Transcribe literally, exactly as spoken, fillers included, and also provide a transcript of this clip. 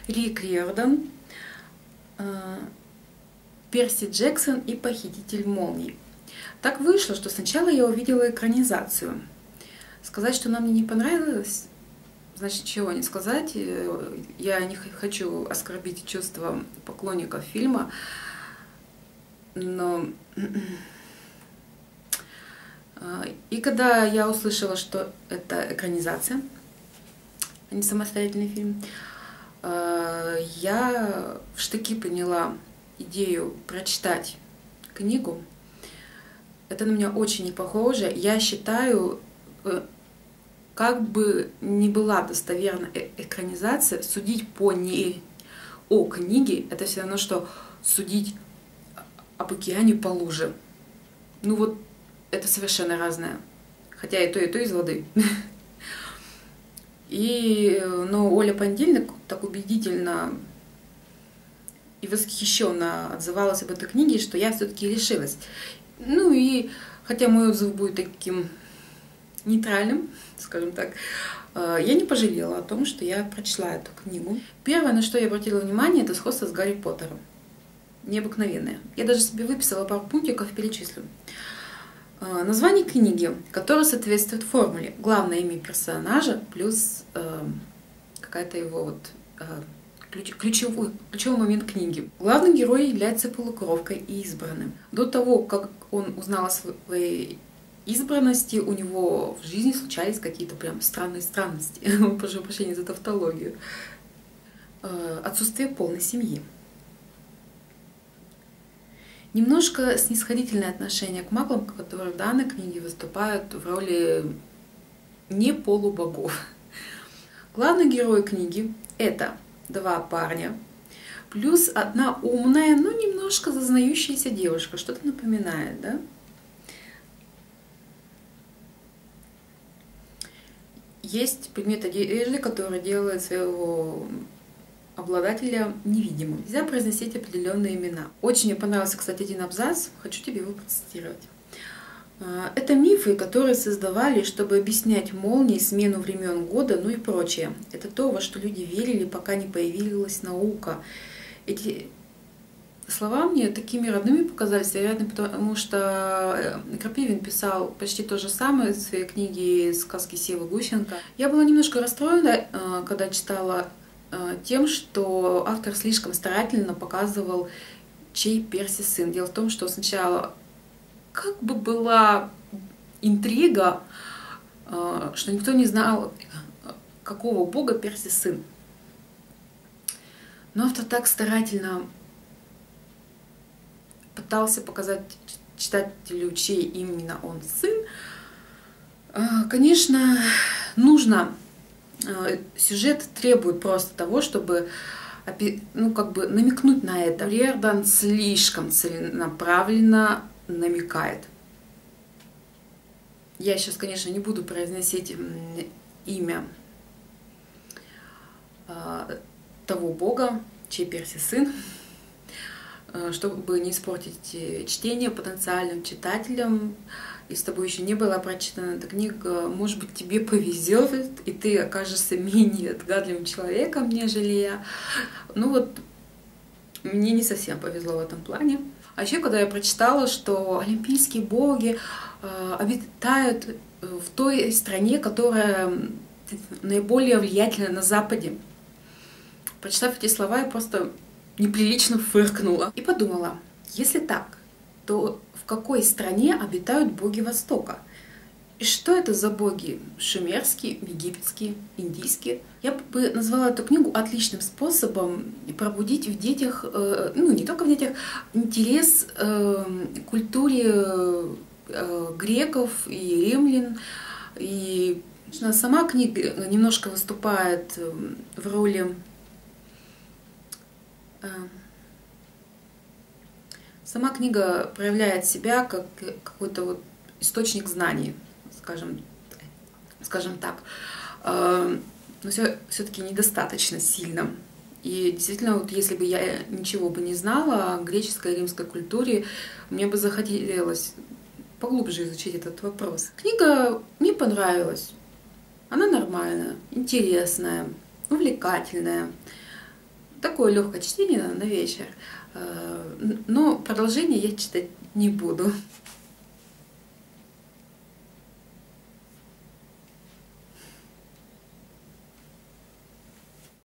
Рик Риордан, Перси Джексон и Похититель молний. Так вышло, что сначала я увидела экранизацию. Сказать, что она мне не понравилась, значит, чего не сказать. Я не хочу оскорбить чувства поклонников фильма, но... И когда я услышала, что это экранизация, а не самостоятельный фильм, я в штыки поняла идею прочитать книгу. Это на меня очень не похоже. Я считаю, как бы ни была достоверна экранизация, судить по ней о книге, это все равно, что судить об океане по луже. Ну вот, это совершенно разное. Хотя и то, и то из воды. И, но Оля Пандельник так убедительно и восхищенно отзывалась об этой книге, что я все-таки решилась. Ну и, хотя мой отзыв будет таким нейтральным, скажем так, я не пожалела о том, что я прочла эту книгу. Первое, на что я обратила внимание, это сходство с Гарри Поттером. Необыкновенное. Я даже себе выписала пару пунктиков, перечислю. Название книги, которое соответствует формуле. Главное имя персонажа плюс э, какая-то его вот э, ключ, ключевой, ключевой момент книги. Главный герой является полукровкой и избранным. До того, как он узнал о своей избранности, у него в жизни случались какие-то прям странные странности. Прошу прощения за тавтологию. Э, отсутствие полной семьи. Немножко снисходительное отношение к маглам, которые в данной книге выступают в роли не полубогов. Главный герой книги — это два парня, плюс одна умная, но немножко зазнающаяся девушка. Что-то напоминает, да? Есть предмет одежды, который делает своего обладателя невидимым. Нельзя произносить определенные имена. Очень мне понравился, кстати, один абзац. Хочу тебе его процитировать. Это мифы, которые создавали, чтобы объяснять молнии, смену времен года, ну и прочее. Это то, во что люди верили, пока не появилась наука. Эти слова мне такими родными показались, вероятно, потому что Крапивин писал почти то же самое в своей книге «Сказки Севы Гущенко». Я была немножко расстроена, когда читала тем, что автор слишком старательно показывал, чей Перси сын. Дело в том, что сначала как бы была интрига, что никто не знал, какого бога Перси сын. Но автор так старательно пытался показать читателю, чей именно он сын. Конечно, нужно... Сюжет требует просто того, чтобы, ну, как бы намекнуть на это. Риордан слишком целенаправленно намекает. Я сейчас, конечно, не буду произносить имя того бога, чей Перси сын, чтобы не испортить чтение потенциальным читателям. Если с тобой еще не была прочитана эта книга, может быть, тебе повезет, и ты окажешься менее отгадливым человеком, нежели я. Ну вот, мне не совсем повезло в этом плане. А еще, когда я прочитала, что олимпийские боги э, обитают в той стране, которая наиболее влиятельна на Западе, прочитав эти слова, я просто неприлично фыркнула и подумала, если так, то в какой стране обитают боги Востока? И что это за боги? Шумерские, египетские, индийские? Я бы назвала эту книгу отличным способом пробудить в детях, ну не только в детях, интерес к культуре греков и римлян. И сама книга немножко выступает в роли... Сама книга проявляет себя как какой-то вот источник знаний, скажем, скажем так, но все-таки недостаточно сильно. И действительно, вот если бы я ничего бы не знала о греческой и римской культуре, мне бы захотелось поглубже изучить этот вопрос. Книга мне понравилась. Она нормальная, интересная, увлекательная. такое легкое чтение на вечер. Но продолжение я читать не буду.